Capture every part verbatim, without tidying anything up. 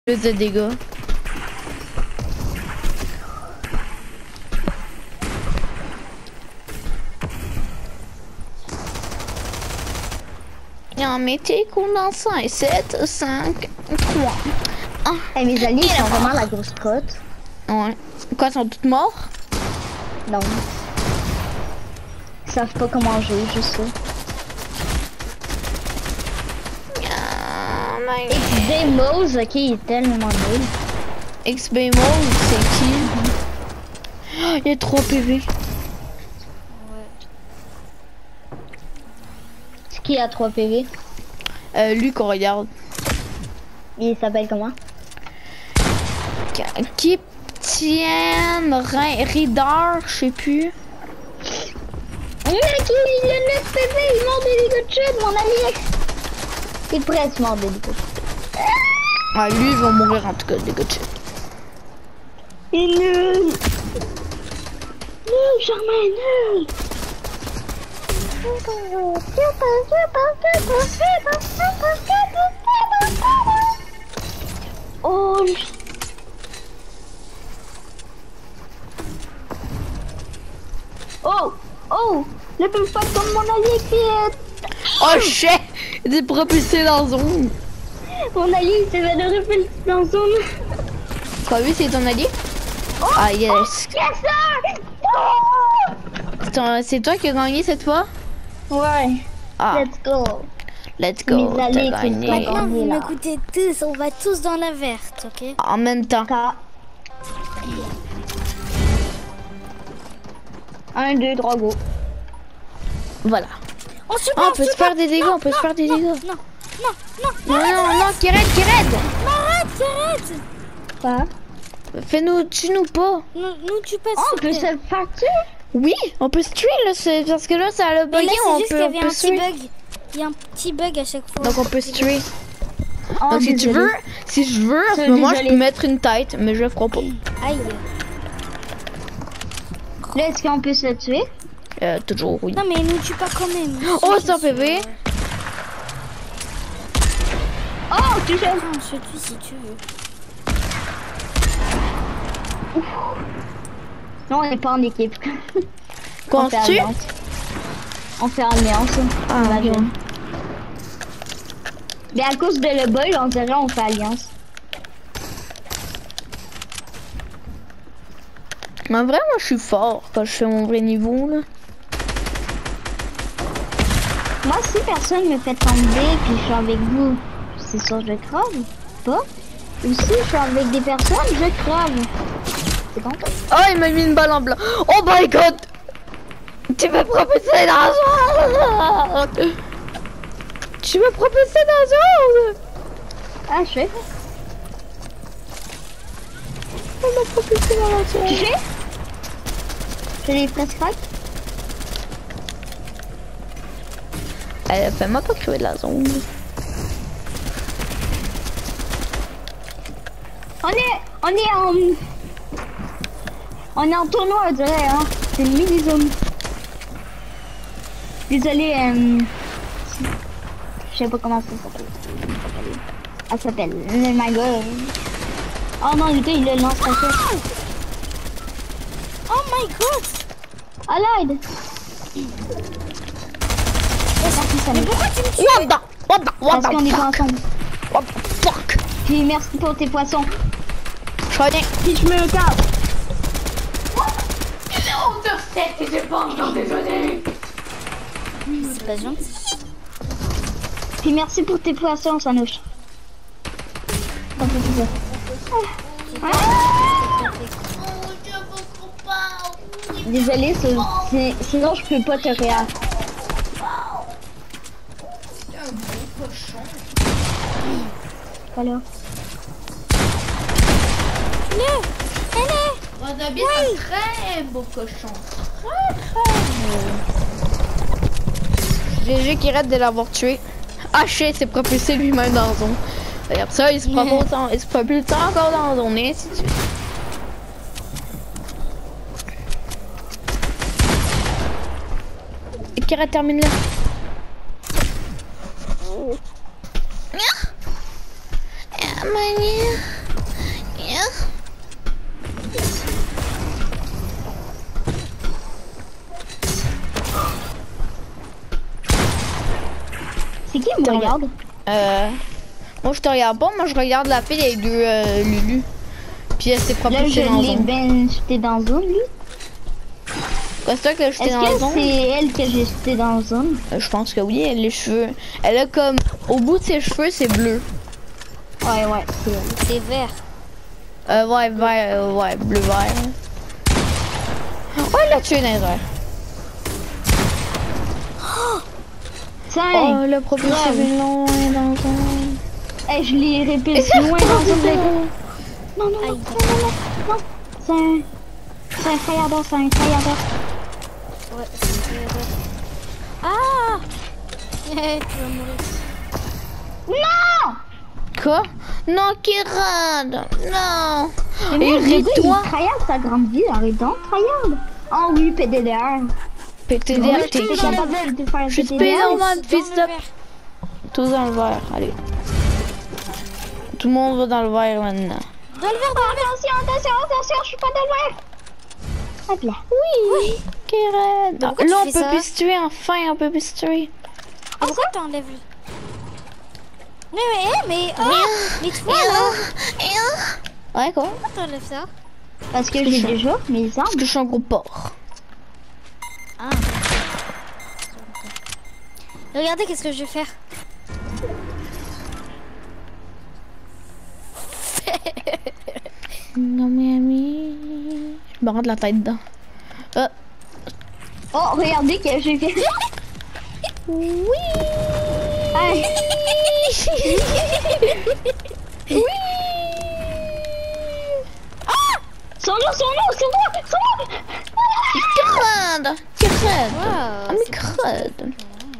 plus de dégâts. Non, mettez condensant sept, cinq, trois. un. Hey, mes alliés sont vraiment la grosse cote. Ouais. Quoi, ils sont tous morts? Non. Ils savent pas comment jouer, juste ça. Ah, my... X D Mose, ok, il est tellement nul. X B Mode, c'est qui? Oh, il y a trois P V. C'est qui a trois P V? Euh, lui qu'on regarde. Il s'appelle comment? Kiptien Reader, je sais plus. Mec, il a neuf P V, il mord des dégâts de chute, mon ami. Il est presque mort des dégâts de chute. Ah, lui, il va mourir en tout cas, des gars de chute. Il est nul. Nul, Germain, nul. Oh, oh, oh, le plus fort comme mon allié qui est... Oh shit! Il est propulsé dans la zone. Mon allié il s'est fait de repulser dans la zone. Quoi, lui, c'est ton allié? Oh, Ah, yes. Oh, yes, sir. Oh. C'est toi qui as gagné cette fois? Ouais. Ah. Let's go. Let's go. Mes alliés T'as qui gagné. sont Maintenant, vous là. m'écoutez tous, on va tous dans la verte, ok? En même temps. K. un, deux, trois, go. Voilà. On se Ah, on peut se faire des dégâts, on peut se faire des dégâts. Non, non, non, Non, non, non, qui raide, qui raide. arrête, arrête. Quoi? Fais-nous, tue-nous pas. Nous, nous tu passes. Oh, on peut se faire tuer? Oui, on peut se tuer là, c'est parce que là, ça a le Mais bugué, là, on c'est juste qu'il peut, y on avait peut un se petit tuer. bug. Il y a un petit bug à chaque fois. Donc on peut se tuer. Oh, Donc si tu désolé. veux, si je veux, à ce Euh, moment, je désolé. peux mettre une tête, mais je le ferai pas. Aïe. Là, est-ce qu'on peut se le tuer? Euh, toujours, oui. Non, mais nous tue pas quand même. Oh, c'est un P V. Oh, tu sais. On se tue si tu veux. Non, on n'est pas en équipe. Qu'on on fait se tue? alliance. On fait alliance. Ah, On ok. va Mais à cause de le bug, on dirait on fait alliance. Mais vraiment, je suis fort quand je fais mon vrai niveau, là. Moi, si personne me fait tomber puis je suis avec vous, c'est sûr je crave. Pas. Ou si je suis avec des personnes, je crave. C'est bon? Oh, il m'a mis une balle en blanc. Oh my god! Tu m'as propulsé dans la zone! Tu m'as propulsé dans la zone! Ah, je fais. Tu m'as propulsé dans la Tu zone. fais? J'ai les presque crack. Elle fait-moi pas crever de la zone. On est, on est en, on est en tournoi, on dirait, hein. C'est le mini-zone. Désolé, euh, je sais pas comment ça s'appelle. Elle s'appelle, oh my god. Oh non, le gars, il le lance pas ça. Oh my god. À l'aide. Mais pourquoi tu me tues? What the? What the? What Parce qu'on the est pas fuck? ensemble. What the fuck? Puis merci pour tes poissons. Je reviens. Puis je me casse. C'est pas gentil. Puis merci pour tes poissons, Sanouche. Ah. Désolé, c'est- c'est- sinon je peux pas te réa. Voilà. Le, elle est. Wasabi, c'est un très beau cochon. Très très beau. G G qui arrête de l'avoir tué. Ah shit, c'est propulsé lui-même dans la zone. Regarde ça, il se propulse, en- il se propulse encore dans la zone, et ainsi de suite. Et qui arrête termine là. Ah, mania. tu me regardes? Euh... Moi, je te regarde pas. Moi, je regarde la fille avec deux euh, Lulu. Puis elle s'est Là, propulsée je dans l'ai zone. ben jeté dans zone, lui. Quoi, c'est toi que j'étais Est-ce dans la que zone? c'est elle que j'ai jeté dans zone? Euh, je pense que oui, elle a les cheveux. Elle a comme... Au bout de ses cheveux, c'est bleu. Ouais, ouais, c'est elle. C'est vert. Euh, ouais, vert, euh, ouais, bleu-vert. Oh, elle a tué une erreur. Tiens! Oh, le propulsé grave. est loin dans zone. Hey, je l'ai répété Et c'est loin quoi, dans zone, c'est les ça? gars. Non, non, non, Aïe. non, non, non, non. C'est un... C'est un tryharder, c'est un tryharder. Ouais, c'est vert. Ah. Tu vas mourir. Non! Quoi? Non, Kiran! Non! Mais Et moi, le gars, toi il tryhard sa grande vie, arrête donc, tryhard. Oh oui, P D D R. P T D R, Ouais, t'es t'es qui? capable de faire Je suis P D D R. Spider-Man, Dans fils le de... vert. Tout dans le vert, allez. Tout le monde va dans le vert maintenant. Dans le vert, dans le vert. Attention, attention, attention, je suis pas dans le vert. Hop là. Oui! Kiran! Donc, pourquoi tu Là, on fais peut ça? plus se tuer, enfin, on peut plus se tuer. Ah, pourquoi t'enlèves le... Mais, mais, mais, oh, mais toi, là, Ouais, quoi? pourquoi t'enlèves ça? Parce que j'ai déjà mes Parce armes. que je suis un gros porc. Ah. Regardez, qu'est-ce que je vais faire. Non, mais ami... Je me rentre la tête dedans. Euh, Oh, regardez que j'ai fait. oui! Hey. Oui! Son nom, son nom, son nom, son nom. Crade! Crade! Wow, Ah, mais crade!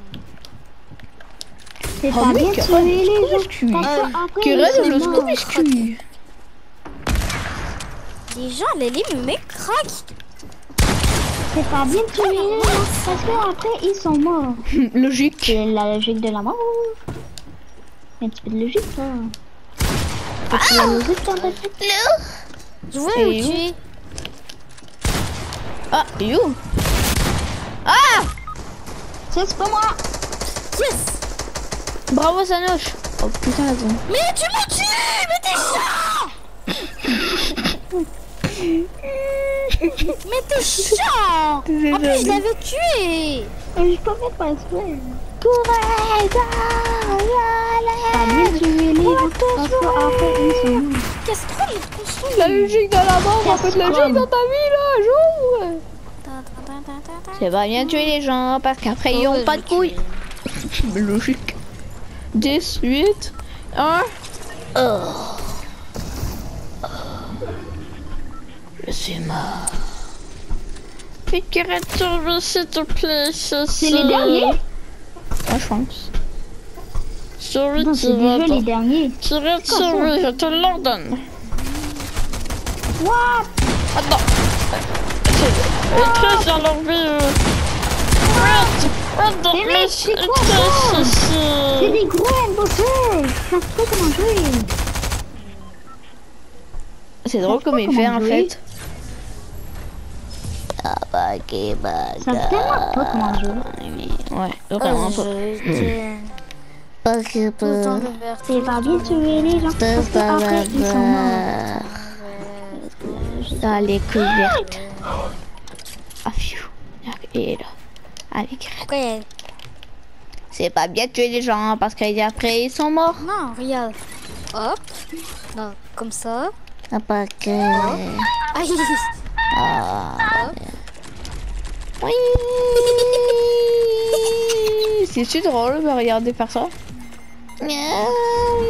C'est Oh, pas mais bien que- tuer les oh, gens. excuse. Parce que après, ils Crade, sont je morts. me excuse. les gens, les livres me craquent. C'est pas bien tuer les gens. Parce que après, ils sont morts. Logique. C'est la logique de la mort. Un petit peu de logique, ça. Parce que la logique dans ta tête. Je voulais Et le où? tuer. Ah, you! Ah! Ça, c'est pas moi. Yes. Bravo, Sanoche! Oh putain, la zone. Mais tu m'as tué. Mais t'es chiant. Mais t'es chiant. En plus, je l'avais tué. J'ai pas fait pas exprès. Courage! Pas bien tuer les gens. Parce que après, ils sont morts. Qu'est-ce que tu construis? La logique de la mort, on fait de la logique dans ta vie, là, joue! C'est pas bien de tuer les gens, parce qu'après, ils ont pas de couilles. Logique. dix, huit, un. Oh. Je suis mort. Puis qu'il retourne, s'il te plaît, ça, C'est les derniers? Ouais, je pense. Survie, Non, tu c'est déjà les vas derniers. tu vas te survivre, je te l'ordonne. What? Attends. Écris sur leur vie. Attends, Mais mais mec, c'est quoi ça? C'est c'est des gros hamburgers. Je sais pas comment jouer. C'est drôle comme il comment fait en jouer. fait. Ah bah ok bah. Ça me tellement pas comment jouer. Ouais, vraiment pas. Parce que Tout le temps le vert. C'est pas bien tuer les gens. Parce que après, ils sont morts. Dans les couvertes. Ah phew. Et là. Allez, crête. Pourquoi il y a... C'est pas bien de tuer les gens parce qu'après ils sont morts. Non, regarde. Hop. Non, comme ça. Ah pas que. Aïe. Ah. Hop. Oui. C'est-tu drôle de regarder faire ça? Ah, oui,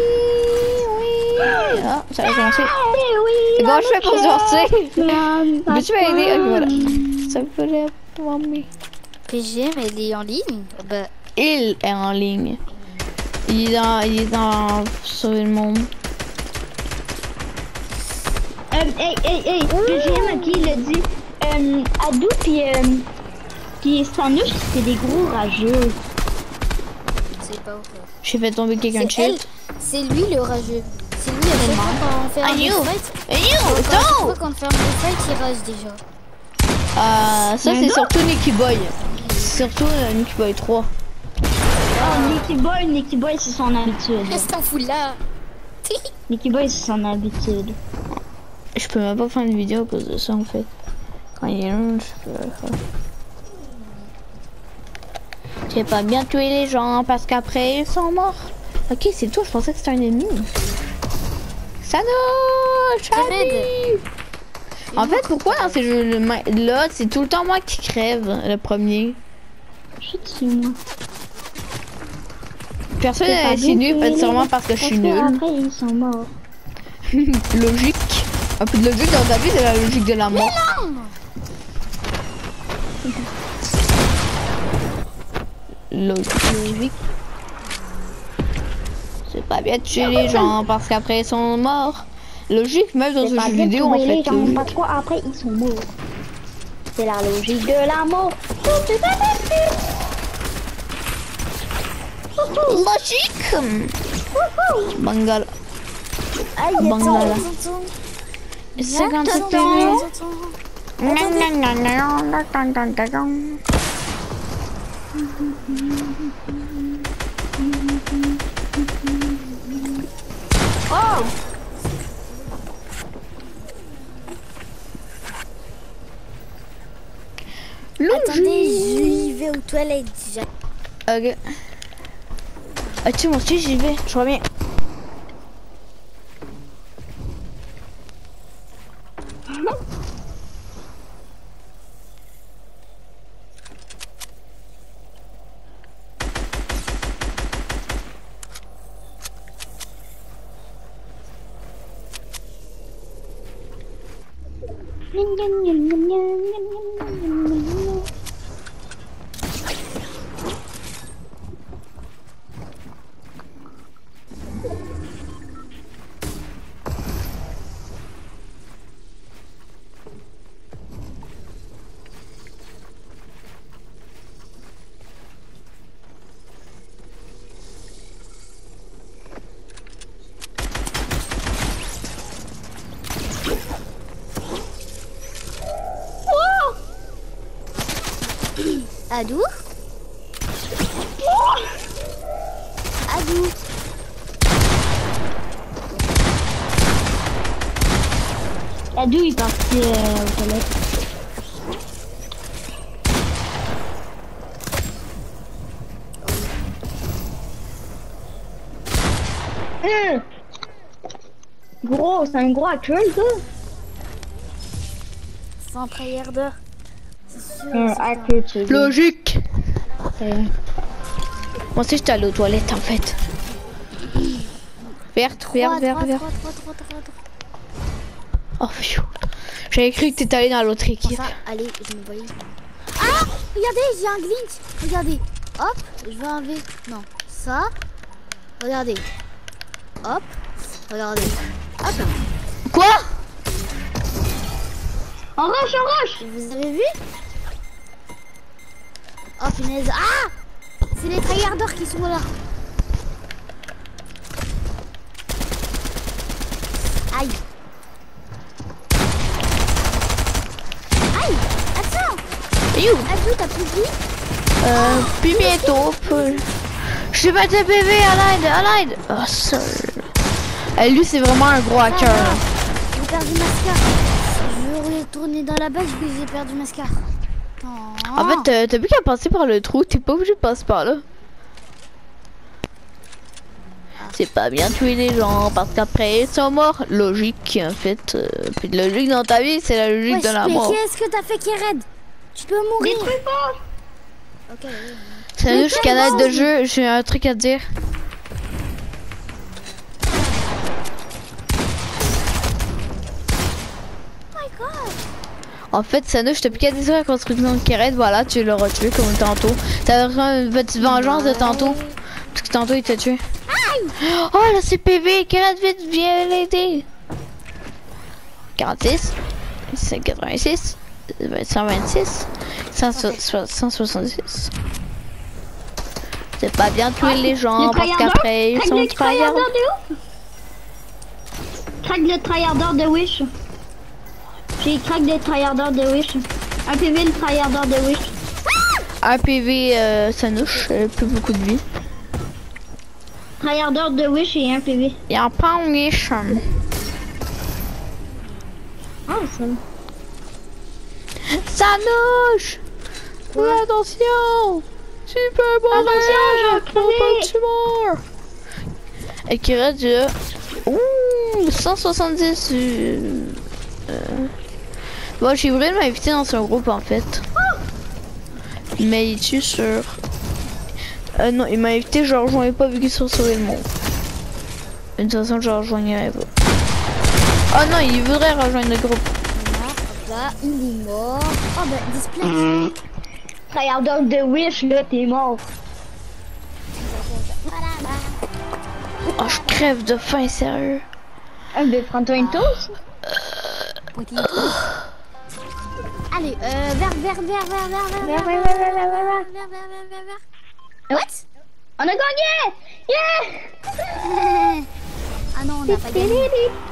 oui. Ah, ça a commencé. Et comment je fais pour sortir? Peux-tu m'aider? Ok, voilà. Ça pourrait être P G M, elle est en ligne? Bah, Il est en ligne. Il est dans, il est dans sauver le monde. Euh, hey, hey, hey, P G M qui l'a dit. Euh, Adou pis, euh, pis Sanouche, c'est des gros rageux. c'est pas ouf. J'ai fait tomber quelqu'un de C'est elle. shit. C'est lui le rageux. C'est lui, à chaque fois quand on fait Ah, un you. fight. Hey À you, chaque fois don't! qu'on fait un fight, il rage déjà. Ah, ça Mais c'est non. surtout Nicky Boy. C'est surtout euh, Nicky Boy trois. Ah, non, Nicky Boy, Nicky Boy, c'est son habitude. Reste en foule là. Nicky Boy, c'est son habitude. Je peux même pas faire une vidéo à cause de ça en fait. Quand il est long, je peux le faire. J'ai pas bien tué les gens parce qu'après ils sont morts. Ok, c'est tout, je pensais que c'était un ennemi. Sano, Charlie. En fait, pourquoi dans ces jeux-là, c'est tout le temps moi qui crève le premier? Je suis dessus, moi. Personne n'a insinué, sûrement parce que je suis nulle. Après, ils sont morts. Logique. Un peu de logique dans ta vie, c'est la logique de la mort. Logique. C'est pas bien de tuer les gens parce qu'après ils sont morts. Logique, même dans un jeu vidéo en fait. Parce qu'après ils sont morts. C'est la logique de la mort. Logique. Bangala. Bangala. cinquante-sept Oh! Attendez, j'y vais aux toilettes. Ok. Ah tu moi aussi j'y vais, je reviens. Adou? Adou? Adou il est parti euh, aux toilettes. Mmh. Gros, c'est un gros hacker ça. Sans prière d'heure. Un hacker, tu veux. Logique. Euh. Moi aussi j'étais allé aux toilettes en fait. Verte, verte, verte, verte. Oh pfiou. J'avais cru que t'étais allé dans l'autre équipe. Ça, allez, je me voyais. Ah! Regardez, j'ai un glitch. Regardez. Hop, je vais enlever. Non, ça. Regardez. Hop. Regardez. Hop là. Quoi? En rush, en rush. Vous avez vu? Oh punaise. Ah! C'est les tryharders qui sont là. Aïe. Aïe. Attends. You. Adou, t'as plus de vie? Euh, puis bientôt. Je suis pas de P V, à l'aide, à l'aide. Oh, seul. Eh, lui, c'est vraiment un gros hacker. J'ai perdu Mascar. Je veux retourner dans la base, mais j'ai perdu Mascar. Oh. En fait, t'as plus qu'à passer par le trou, t'es pas obligé de passer par là. C'est pas bien tuer les gens parce qu'après ils sont morts. Logique en fait. Euh, puis de logique dans ta vie, c'est la logique ouais, de la mais mort. qu'est-ce que t'as fait qui est raide? Tu peux mourir. Détruis pas. Ok. Oui. Salut, je canal de jeu, j'ai un truc à te dire. Oh my god. En fait, Sano, je t'ai piqué à dire la construction de Kéret, voilà, tu l'auras tué comme tantôt. T'as une petite vengeance de tantôt. Parce que tantôt il t'a tué. Oh là c'est P V, Kéret, vite, viens l'aider. quarante-six, cent quatre-vingt-six, cent vingt-six, cent soixante-six. C'est pas bien tuer les gens parce qu'après ils sont tryhard. Crack le tryharder de Wish. J'ai crack des tryharders de Wish. Un P V le tryharder de Wish. Un P V euh, Sanouche, euh, plus beaucoup de vie. Tryhardeur de Wish et un P V. Il y a pas un Wish. Awesome. Ça nage. Oui, attention. Super bon. Attention, je vais tu meurs. Et qui reste de... Ouh, cent soixante-dix. Euh... euh... Bon, j'ai voulu m'inviter dans son groupe en fait. Mais il tue sur... Euh, non, il m'a invité, je le rejoignais pas vu qu'il se sauvé le monde. De toute façon, je le rejoignerai pas. Oh non, il voudrait rejoindre le groupe. Là, il est mort. Oh bah, display. Mmh. Tryhardeur de Wish, là, t'es mort. Oh, je crève de faim, sérieux. Ah, mais prends-toi une toast. Allez, euh, vert, vert, vert, vert, vert, vert, Vert, vert, vert, vert, vert, vert. vert, vert, vert, vert, vert. What? On a gagné! Yeah! Ah non, on n'a pas gagné.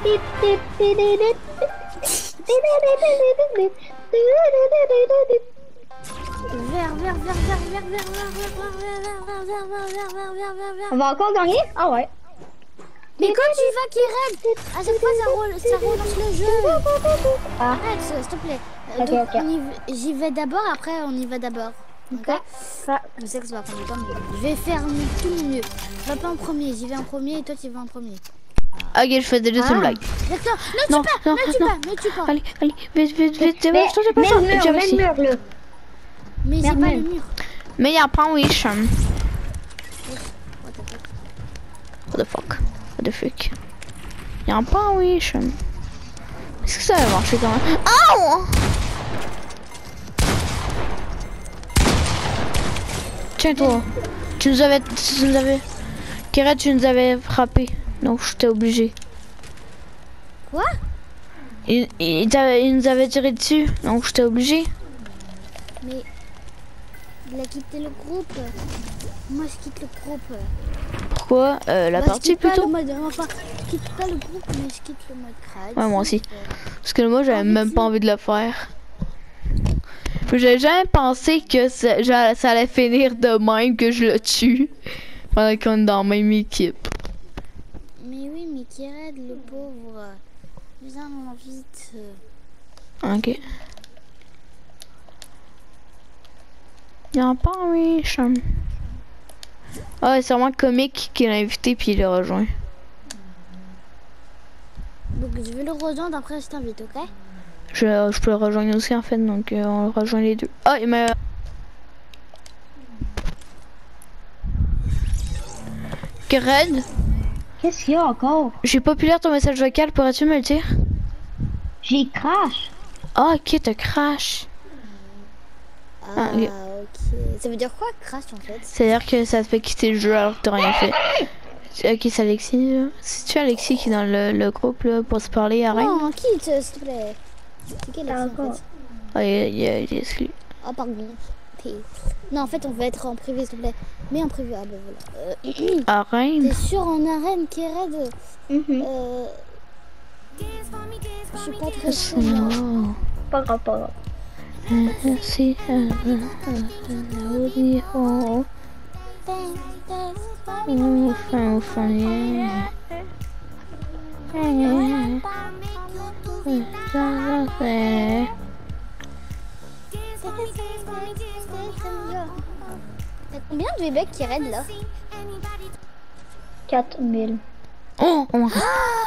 Vert, vert, vert, vert, vert, vert, vert, vert, vert, vert, vert, vert, vert, vert, vert, vert. On va encore gagner? Ah ouais. Mais quand tu vas qui raid, à chaque fois ça, roule, ça relance le jeu. Ah. Arrête, s'il te plaît. Euh, Ok, donc, ok. on y va- j'y vais d'abord, après on y va d'abord. Ok. Ça. Je sais que ça va prendre du temps, mais je vais faire mon- tout mon mieux. Je vais pas en premier, j'y vais en premier et toi tu vas en premier. Ok, je fais déjà Ah. une blague. D'accord, ne Non, tue pas, non, ne tue non. pas, ne tue pas. Allez, allez, vite, vite, vite, vite, Mais, je t'en ai pas mets ça. le mur, J'ai mets réussi. le mur, là. Mais j'ai Merde, pas merde. le mur. Mais il y a pas un Wish. What the fuck? What the fuck? What the fuck? Il y a pas un Wish. Est-ce que ça va marcher quand même? Oh! Tiens toi, tu nous avais, tu nous avais, Kira, tu nous avais frappé, donc j'étais obligé. Quoi? Il, il, t'avait- il nous avait tiré dessus, donc j'étais obligé. Mais il a quitté le groupe. Moi je quitte le groupe. Pourquoi? Euh, la Bah, je partie quitte pas plutôt? le mode, enfin, je quitte pas le groupe, mais je quitte le mode crade. Ouais, moi aussi. Euh, Parce que moi j'avais Ah, même mais pas tu- envie de le faire. Puis j'avais jamais pensé que ça, j'a- ça allait finir de même que je le tue pendant qu'on est dans la même équipe. Mais oui, mais qui raide le pauvre. Viens vite. Ok. Il y a pas un Wish. Ah, c'est vraiment comique qui l'a invité puis il l'a rejoint. Donc je vais le rejoindre, après je t'invite, ok? Je, je peux le rejoindre aussi en fait, donc euh, on le rejoint les deux. Ah, il m'a... Red, Qu'est-ce qu'il y a encore? j'ai populaire ton message vocal, pourrais-tu me le dire? J'ai crash. Ah, ok, t'as crash. Ah, Ah, oui. ok. Ça veut dire quoi, crash en fait? C'est-à-dire que ça te fait quitter le jeu alors que t'as rien fait. Ok, c'est Alexis. là. C'est tu Alexis qui est dans le, le groupe là pour se parler à Rennes? Non, quitte, s'il te plaît. C'est quel accent en fait? Ah, il, il, il, il est exclu. Oh, pardon. P. Non, en fait, on va être en privé, s'il te plaît. Mais en privé, ah bah voilà. Euh, À Rennes? T'es sûr en arène qui est raide? Mhm. Euh. Je suis pas très sûre. Oh. Pas grave, pas grave. Merci. Oh. Enfin, enfin, yeah. T'as combien de bébés qui raident là? quatre mille. Oh, on m'a-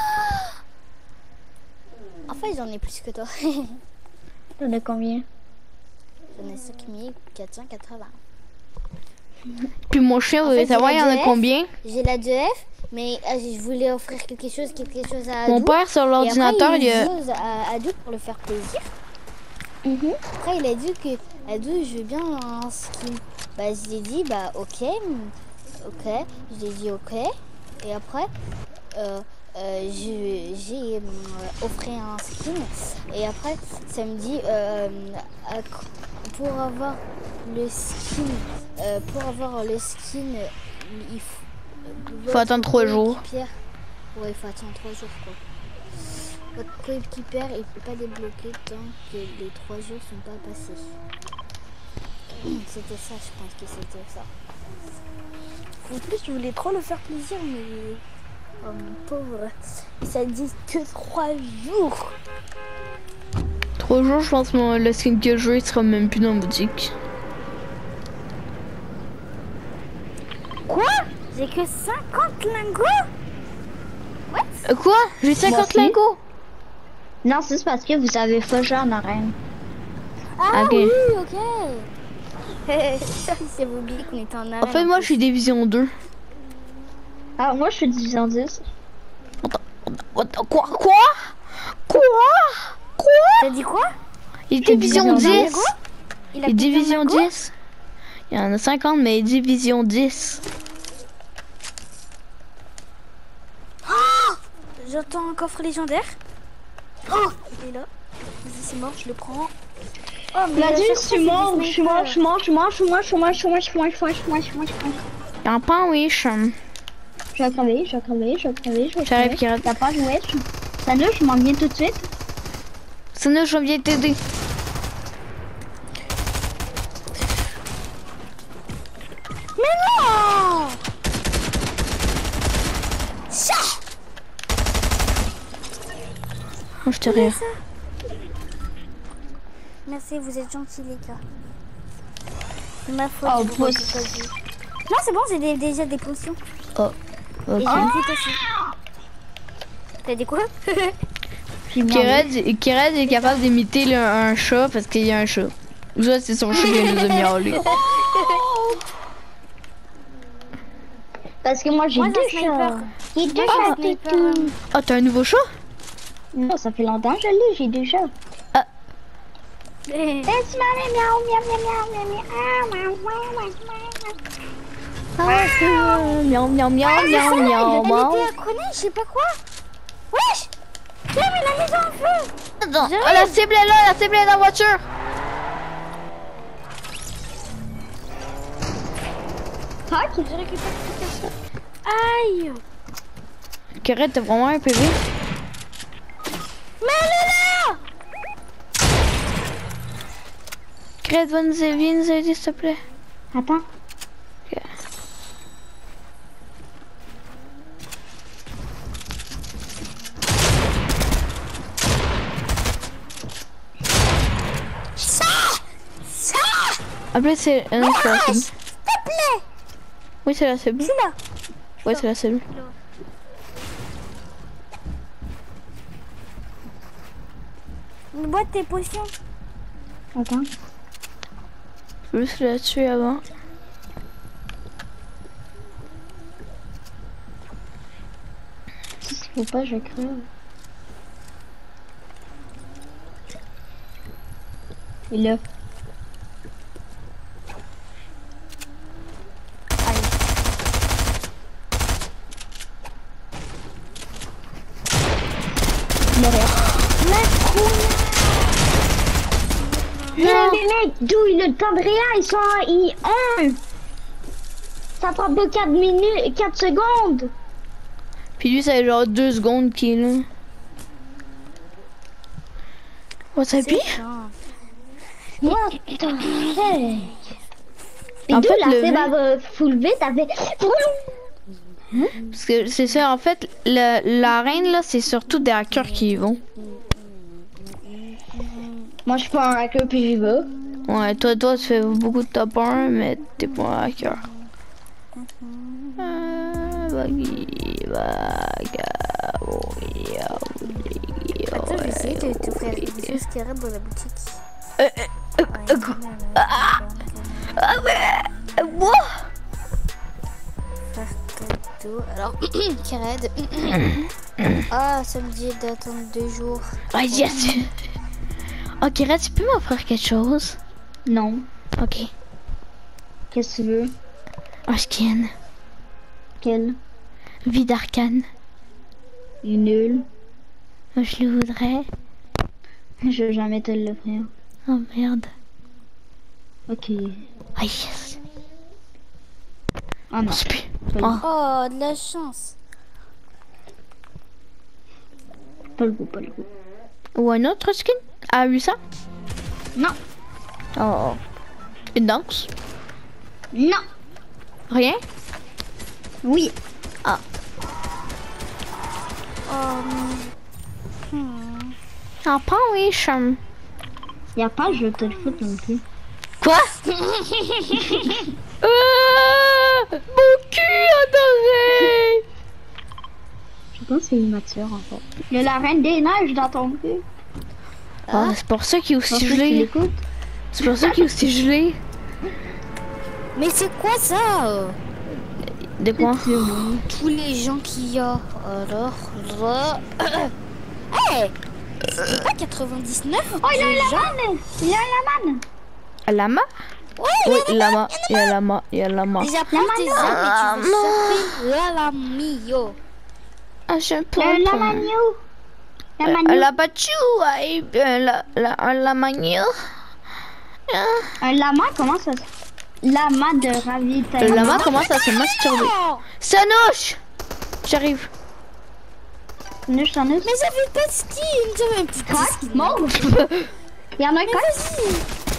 Enfin, j'en ai plus que toi. T'en as combien? J'en ai cinq mille quatre cent quatre-vingts. Puis mon chien, En vous voulez fait, savoir, j'ai il y en la a deux F. combien? J'ai la deux F, mais euh, je voulais offrir quelque chose, quelque chose à Mon Adou. père, sur Et l'ordinateur, après, il y a... chose à Adou pour le faire plaisir. Mhm. Après, il a dit que Adou, je veux bien un skin. Bah, je lui ai dit, bah, ok, ok. Je lui ai dit, ok. Et après, euh, euh, je- j'ai euh, offert un skin. Et après, ça me dit, euh, à- pour avoir le skin, euh, pour avoir le skin, il faut. Faut attendre trois jours. Pierre. Ouais, il faut attendre trois jours, quoi. Votre coéquipier il peut pas débloquer tant que les trois jours sont pas passés. C'était ça, je pense que c'était ça. En plus, je voulais trop le faire plaisir, mais... Oh, mon pauvre. Ça dit que trois jours. Trois jours, je pense que mon- le skin que je veux, il sera même plus dans la boutique. Quoi? J'ai que cinquante lingots? What? Euh, quoi? J'ai cinquante Moi aussi. lingots. Non, c'est parce que vous avez fauché en arène. Ah Ok. oui, ok. C'est vous oublié qu'on était en arène. En fait, moi, je suis division deux. Ah, moi je suis division dix. What the- Quoi? Quoi? Quoi? Quoi? T'as dit quoi? Il est division division dix. Il Il est division dix. Il y en a cinquante, mais il est division dix. Oh, j'entends un coffre légendaire. Oh, il est là. Vas-y, c'est mort, je le prends. Oh, mais Vas-y, à chaque je fois, suis c'est mort, des je suis mort, je snipers. suis mort, je suis mort, je suis mort, je suis mort, je suis mort, je suis mort, je suis mort, je suis mort, je suis mort, je suis mort, je suis mort. Il y a un pan wish. Je vais crever, je vais crever, je vais crever, je vais J'arrive, crever. Kira. T'as pas joué? Ça ne, je m'en viens tout de suite. Sinon, je viens t'aider. Mais non! Ça! Oh, je te rire. Merci, vous êtes gentils, les gars. C'est ma faute. Oh, j'ai pas pouce. choisi. Non, c'est bon, j'ai des- déjà des potions. Oh. Et Ok. j'ai une flûte aussi. T'as dit quoi? J'ai mis en Kired, Kired est capable d'imiter le- un chat parce qu'il y a un chat. Ou ça, c'est son chat qui nous a miaulé. Parce que moi j'ai Moi, deux j'ai un sniper. chats. J'ai deux Moi, j'ai chats, un sniper. toutou. Oh, t'as un nouveau chat? Non, ça fait longtemps que je l'ai, j'ai deux chats. Eh, Et tu m'en es miaou, miaou, miaou, miaou, miaou, ah, miaou, miaou, miaou, miaou. Ah, c'est euh, miaou, miaou, miaou, Ah, c'est ça, miaou, miaou, elle miaou. était accronée, je sais pas quoi. Wesh! Tiens, mais la maison en feu! Attends, oh, la cible est là, la cible est dans la voiture. Fuck. Je récupère tout ça. Aïe! Kired, t'as vraiment un P V? Mais elle est là! Kired, va nous aider, viens nous aider, s'il te plaît. Attends. Ok. Ça! Ça! Après, c'est un c'est la cible. S'il te plaît! Oui, c'est la cible. C'est là! Oui, c'est la cible. Une boîte tes potions. Attends. Je veux juste la tuer avant. Si ça faut pas, je crève. Il est là. Non mais mec, d'où il a le temps de rien, ils sont en I un. Ça prend pas quatre minutes, quatre secondes. Puis lui, ça fait genre deux secondes qu'il est là. Oh, ça pue? What the heck? Et En d'où fait, la le fille mec- va full vite, elle fait... Parce que c'est ça, en fait, le- l'arène là, c'est surtout des hackers qui y vont. Moi je suis pas un hacker puis j'y vais. Ouais, toi, toi, tu fais beaucoup de top un, mais t'es pas un hacker. Ah, baggy, baga, oui, ah, oui, ah, Attends, je vais ouais. essayer de t'offrir des choses qui arrêtent dans la boutique. Euh, euh, euh, euh, quoi? Ah, ah, ouais, moi? Faire cadeau. Alors, Kired. Ah, ça me dit d'attendre deux jours. Ah, yes! Ok, Red, tu peux m'offrir quelque chose? Non. Ok. Qu'est-ce que tu veux? Un skin. Quel? Vie d'arcane. Il est nul. Je le voudrais. Je vais jamais te l'offrir. Oh merde. Ok. Ah, yes. Ah non. C'est plus. Pas, Oh. Oh, de la chance. pas le goût, pas le goût. Ou un autre skin? Ah, vu ça? Non. Oh. Une danse? Non. Rien? Oui. Ah. Oh, hmm. Ah, pas oui, chum. Y a pas le jeu de foot non plus. Quoi? euh, Mon cul adoré. Je pense que c'est immature en fait. Il y a la reine des neiges dans ton cul. Ah, c'est pour ça qu'il est aussi Tu gelé. l'écoutes? C'est pour ça qu'il est aussi gelé. Mais c'est quoi ça? De quoi? Tous les gens qu'il y a. Alors, là... Hey! C'est pas quatre-vingt-dix-neuf? Oh, il y a la manne! Il y a la manne! Lama? Ouais, Oui, lama. Il y a lama. Il y a lama. ils appellent tes armes et tu veux s'appeler la lamio. Ah, je peux Le pas. lamagno! La Euh, manio! La battue, ouais, euh, la, la, un lamagno. Ah. Un lama, comment ça se... Lama de Le ravitaillement. lama commence à se masturber. Sanoche! J'arrive. Nous, je t'en ai. Mais j'avais pas de skin, j'avais un petit Quoi? skin. Mauve? Il y en a un quoi? Vas-y.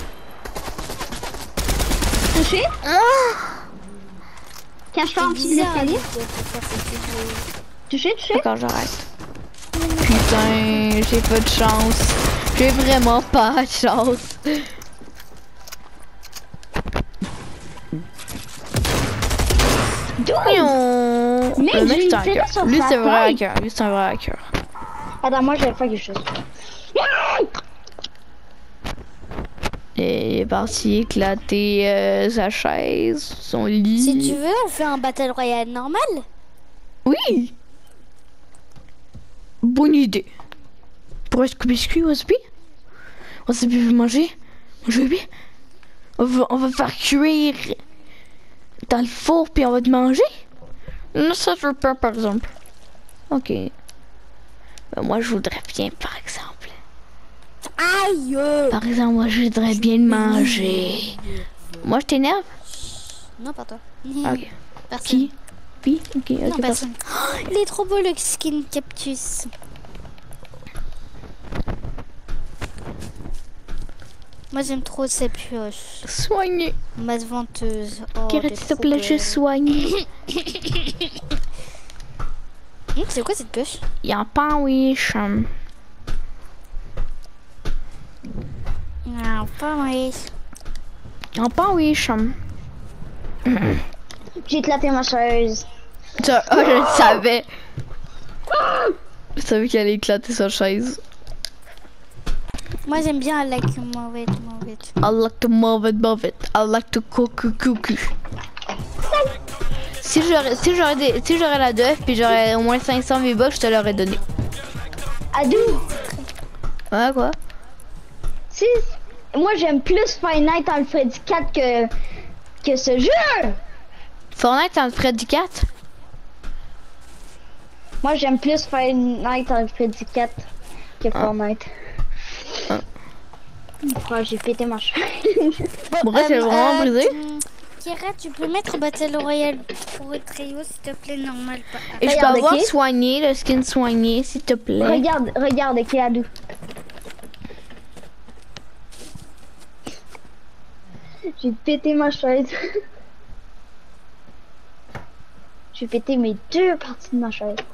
Touché? Ah. Cache-toi en dessous de l'escalier. Touché, touché? D'accord, j'arrête. Putain, j'ai pas de chance. J'ai vraiment pas de chance. Voyons. Mais Le mec, j'ai c'est un une cœur. télé sur Lui, sa c'est un vrai taille. hacker. Lui, c'est un vrai hacker. Attends, moi, je vais faire quelque chose. Et il est parti éclater euh, sa chaise, son lit. Si tu veux, on fait un battle royale normal. Oui. Bonne idée. Pour être biscuit, Osby. Osby veut manger. Manger, on va, on va faire cuire dans le four puis on va te manger. Non, ça je veux pas, par exemple. Ok. Ben, moi, je voudrais bien, par exemple. Aïe! Par exemple, moi, je voudrais bien le manger. Moi, je t'énerve? Non, pas toi. Ok. Personne. Qui? Puis? Ok, ok, Non, personne. personne. Oh, il est trop beau le skin cactus. Moi j'aime trop ces pioches. Soigné. Ma venteuse. Oh, Kira, t'es s'il te trop plaît, je belle. soigne. Hum, c'est quoi cette pioche? Y'a un pain, oui, chum. Non, pas oui. Y'a un pain, oui, chum. J'ai éclaté ma chaise. Ça, oh, je le savais. Je savais qu'elle allait éclater sa chaise. Moi j'aime bien I like you move it, move it. I like to move it, move it. I like to cook, cook, cook. Si j'aurais, si j'aurais des, si j'aurais la deux puis j'aurais au moins cinq cents V-Bucks, je te l'aurais donné. Adou! Ouais, quoi? Si, moi j'aime plus Five Nights at Freddy's quatre que, que ce jeu! Fortnite, t'en ferais du quatre? Moi j'aime plus Five Nights at Freddy's quatre que Ah. Fortnite. Ah. Oh, j'ai pété ma chaise. Bon, c'est vraiment brisé. Kira, tu peux mettre Battle Royale pour être trio s'il te plaît, normal pas. Et je peux Regarde, avoir ok? soigné, le skin soigné, s'il te plaît. Regarde, regarde, ok, Adou. J'ai pété ma chaise. J'ai pété mes deux parties de ma chaise.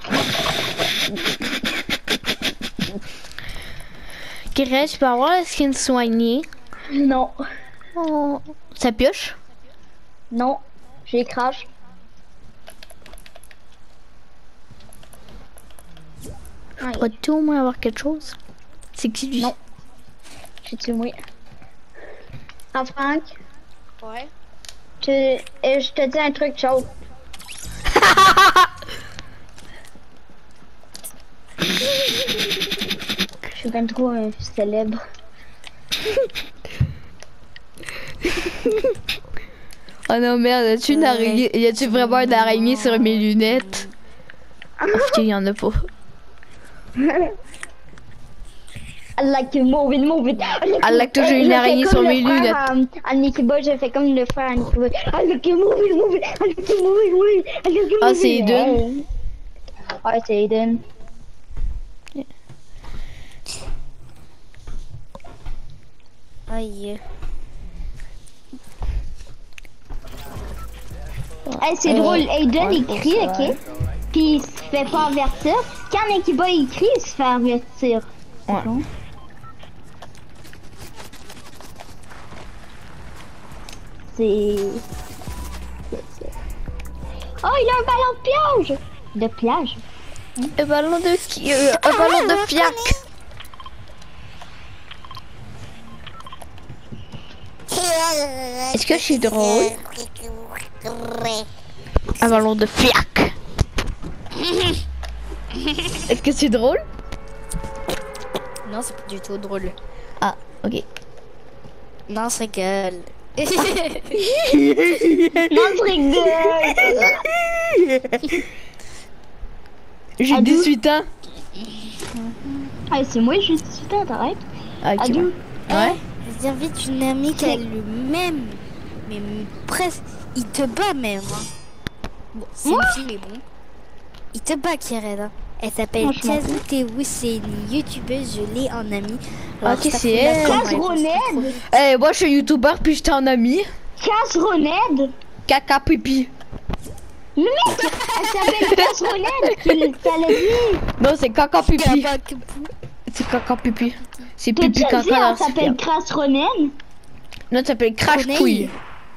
Kira, je peux avoir le skin soigné. Non, Oh. Ça pioche? non, j'ai crash. Aïe, Pourrais-tu au moins avoir quelque chose? C'est qui lui? Non. j'ai tué moi. Ah, Franck, Ouais. tu, et je te dis un truc chaud. Je suis ben trop euh, célèbre. Oh non, merde, y a-tu une araignée? Y a-tu vraiment une araignée sur mes lunettes? Ah, putain, y en a pas. I like to move it, move it. I like to jouer une araignée sur mes lunettes. À Nicky Boy, j'ai fait comme le frère à Nicky Boy. I like to move it, move it. I like to move it, move it. I like to Ah, move c'est it. Eden. Ouais, c'est Eden. Aïe. Hey, c'est Euh, drôle, Aiden ouais, il pour crie, ça, ok? ouais. Puis il se fait pas avertir. Quand Nikiba il crie, il se fait avertir. Ouais. Bon. C'est... Oh, il a un ballon de plage! De plage? Un ballon de ski, euh, un ballon de fiac. Est-ce que c'est drôle? Un ballon de fiac. Est-ce que c'est drôle? Non, c'est pas du tout drôle. Ah, ok. Non, c'est gueule. Non, je rigole! J'ai Adou. dix-huit ans. Ah, c'est moi, j'ai dix-huit ans, t'arrêtes? Ah, ok. Adou. Ouais. J'invite une amie qui a le même, mais presque, il te bat même. Hein. Bon, c'est une fille, mais bon. Il te bat, Kired. Hein. Elle s'appelle Moi, je m'en Kazou Tewu, c'est une youtubeuse, je l'ai en amie. Ok, c'est elle. Casse Roned! Eh, moi je suis youtubeur puis je t'ai en ami. Casse Roned! Caca pipi. Le mec, elle s'appelle Casse Roned! Tu l'as dit! Non, c'est caca pipi. Caca. C'est caca pipi. C'est Tu pipi as caca dit, dans elle le s'appelle sperme. Crasse Roned? Non, ça s'appelle crash Corneille. couille.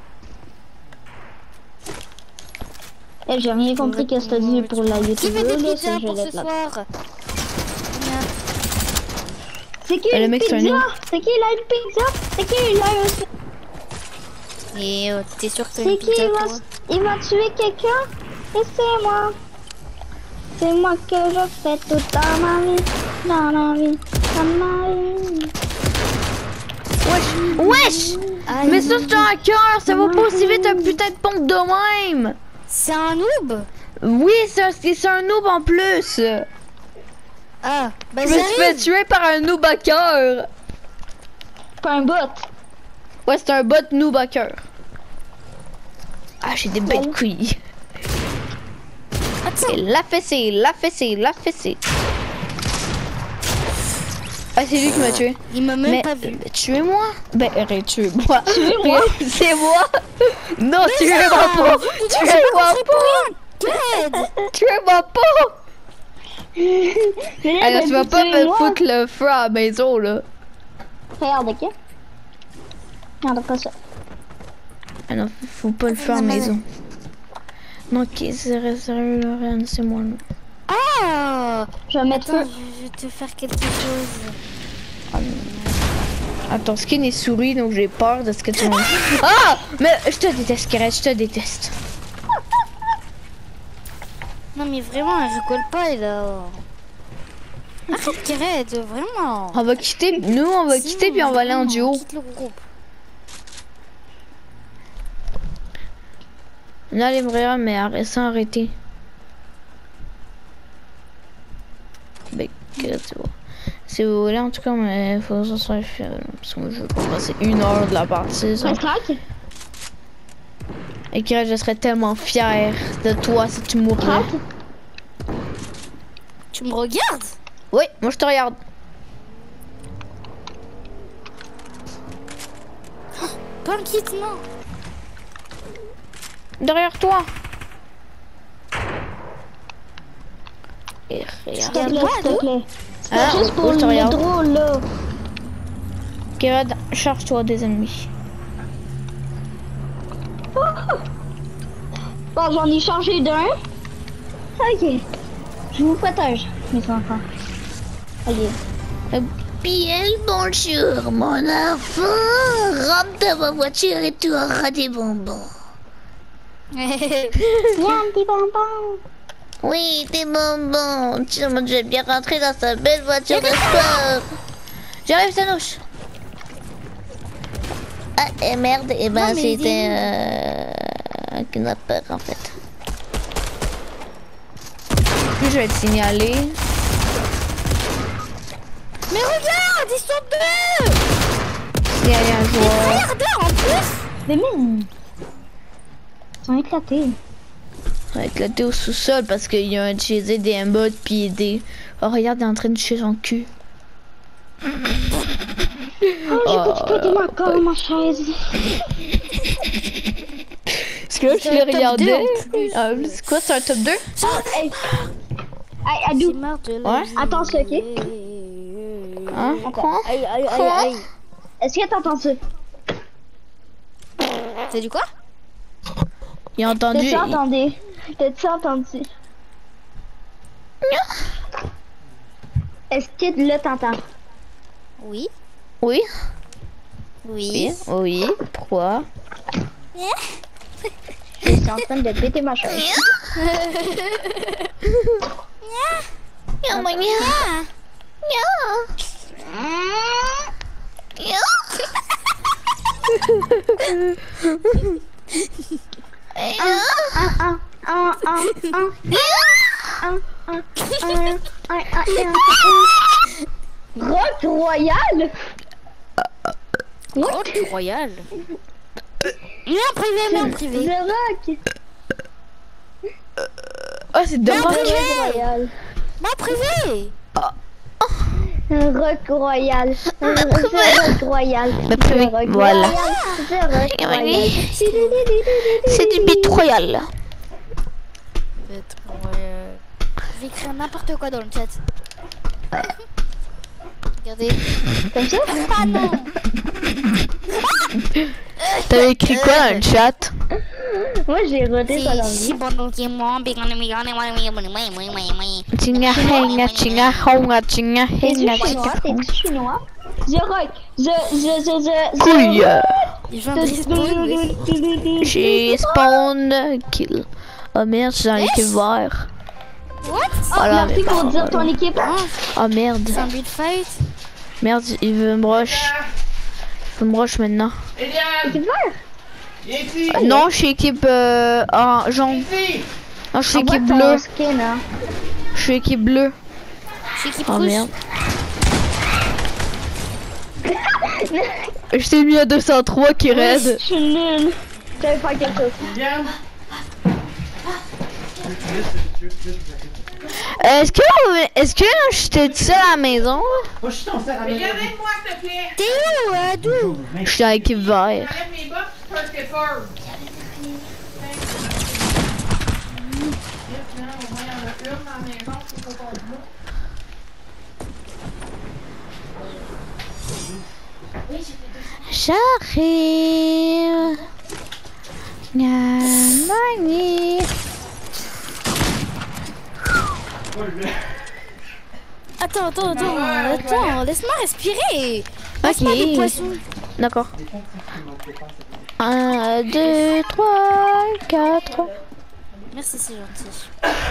Eh, j'ai rien compris qu'est-ce que t'as dit pour la Qui YouTube. veut des là, pizzas ça, je pour vais ce être là. soir? C'est qui Eh, le une mec, c'est un pizza? nom. C'est qui il a une pizza? C'est qui il a une... Et euh, t'es sûr que t'as C'est une qui pizza il va... toi? il va tuer quelqu'un? Et c'est moi. C'est moi que je fais tout dans ma vie. Dans ma vie. Dans ma vie. Wesh, wesh. Ah, Mais ça c'est un cœur, ça va pas aussi vite un putain de pompe de même. c'est un noob? Oui, c'est un, c'est un noob en plus. Ah, bah Je me suis fait j'arrive. tuer par un noob à cœur. Pas un bot. Ouais, c'est un bot noob à cœur. Ah, j'ai des belles couilles. Attends. Et la fessée, la fessée, la fessée. Ah, c'est lui qui m'a tué. Il m'a même Mais pas vu. euh, tuez-moi. Ben, arrête, tuez-moi. Tuez-moi. C'est moi. Non, tuez-moi pas. Tuez-moi pas. Ted. Tuez-moi pas. Alors, tu vas pas me foutre le feu à la maison, là. Regarde, ok? Regarde pas ça. Ah non, faut pas le faire à la maison. Non, ok, c'est sérieux, Lorraine, c'est moi. Là. Ah. Je vais mettre Attends, feu. je vais te faire quelque chose. Attends, skin est souris, donc j'ai peur de ce que tu m'as dit. Ah! Mais je te déteste, Kired, je te déteste. Non mais vraiment, elle rigole pas là. Arrête, Kired, vraiment. On va quitter, nous, on va Si, quitter, puis on va aller en vraiment, duo. quitte le groupe. Là, les vrais, mais arrête, sans arrêter. Ben, que tu vois. Si vous voulez, en tout cas, mais faut que ça soit fait. Parce que moi, je veux pas passer une heure de la partie, ça. Ça craque? Et Kired, je serais tellement fière de toi si tu mourrais. Craque? Tu me regardes? Oui, moi, je te regarde. Pas un kit, non. Derrière toi. Et S'il regarde. te plaît, s'il te plaît. C'est Ah, juste oh, pour je te le regarde. drôle, là. Kired, charge-toi des ennemis. Bon, j'en ai changé d'un. Ok. Je vous protège, mes enfants. Ok. Bien bonjour, mon enfant. Rentre dans ma voiture et tu auras des bonbons. Viens, petit bonbon. Oui, des bonbons. Tu me j'ai bien rentré dans sa belle voiture de sport. J'arrive, Sanoche. Ah, et merde, et ben Non, mais c'était euh, un kidnappeur en fait. Puis je vais te signaler. Mais regarde, ils sont deux. Signaler un joueur. Regarde en plus. Mais même. Ils sont éclatés. On va éclater au sous-sol parce qu'il y a un utilisé des M-bots puis des. Oh, regarde, il est en train de toucher son cul. Oh, j'ai Oh, pas éclaté ma corps, ma chaise. que là, je C'est les un top regardais. deux en plus. Ah, c'est quoi, c'est un top deux? Hey, hey Adou, C'est marre de la Ouais. attends ça, ok? Hein? Quoi? Aïe, aïe, aïe, Quoi? aïe. Est-ce que t'entends ça? T'as dit quoi? Il a entendu. T'as-tu entendu? T'as-tu entendu? Est-ce que là t'entends? Oui. Oui, Oui. oui, oui. Pourquoi? Je suis en train de péter ma chaise. Nya, nya, nya. Un, un, un, un, un. Un, un, un, un, un, un. Rock Royal? Rock Royal. Mais en privé, mais en privé. The Rock. Oh, c'est de Non, rock. privé. Royal. Mais en privé. Un Rock Royal. Un Rock Royal. Mais privé, The Rock voilà. Royal. The Rock Royal. C'est du beat royal. Je vais écrire n'importe quoi dans le chat. Regardez. Comme ça? Ah non. T'avais écrit quoi dans le chat? Moi j'ai roté ça dans le Si lit. bon qui moi bien on est bien Tinga henga, tinga honga, tinga T'es-tu henga, chinois? tinga honga. T'es-tu chinois? The Rock. The, the, the, the, the. Couille. Je viens de respawn. J'ai spawn kill. Oh merde, j'ai dans l'équipe vert. What? Voilà, Merci mais pour bon, dire ton voilà. équipe. Oh merde. C'est un but fight. Merde, il veut me rush. Il veut me rush maintenant. Équipe vert? Euh, non, je suis équipe euh, en jaune. Non, je suis Envoie équipe ton bleue. skin, hein. Je suis équipe bleue. Je suis équipe Oh rouge. merde. Je t'ai mis à deux cent trois qui raid. Je suis nulle. Je vais faire quelque chose. Est-ce que est-ce que j'étais toute seule à la maison? Moi, je suis ton serre à maison. Regarde-moi, s'il te plaît. T'es où, euh, d'où? Je suis dans l'équipe vert. Enlève mes bottes, first et first. Finalement, au moins, il y en a une dans la maison, c'est pas pour moi. J'arrive. Nani. Attends, attends, attends, attends, laisse-moi respirer. Laisse-moi des Ok. poissons. D'accord. un, deux, trois, quatre. Merci, c'est gentil.